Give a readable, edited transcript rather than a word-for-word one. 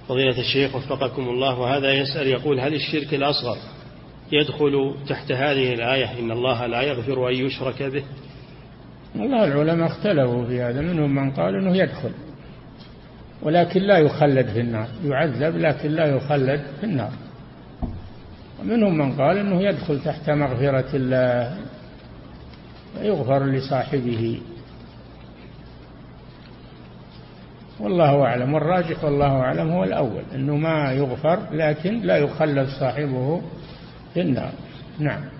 فضيلة الشيخ وفقكم الله، وهذا يسأل يقول: هل الشرك الأصغر يدخل تحت هذه الآية إن الله لا يغفر أن يشرك به؟ والله العلماء اختلفوا في هذا، منهم من قال إنه يدخل ولكن لا يخلد في النار، يعذب لكن لا يخلد في النار، ومنهم من قال إنه يدخل تحت مغفرة الله ويغفر لصاحبه، والله أعلم. والراجح والله أعلم هو الأول، أنه ما يغفر لكن لا يخلد صاحبه في النار. نعم.